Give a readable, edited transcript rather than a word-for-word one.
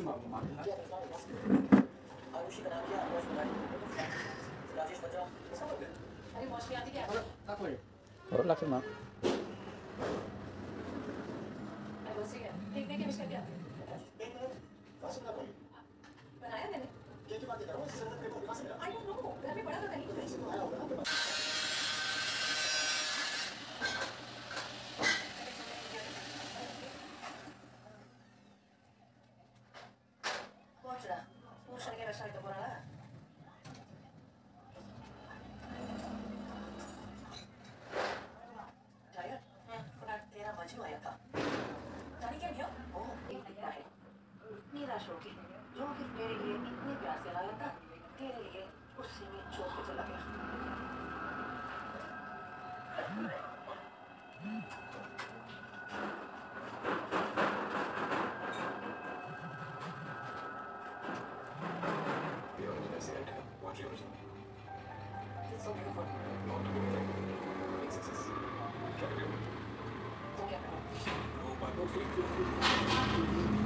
आरुषि का नाम क्या है? राजेश बत्रा अरे मौसमी आती क्या और लाख माँ देखने के विषय क्या बनाया मैंने आई डोंट नो घर में पड़ा था कहीं निराश होगी जो गिफ्ट मेरे लिए इतने प्यार से लाया था तेरे लिए उसी में छोड़ के चला गया It's so beautiful. Big success. क्या करें? तो क्या करें?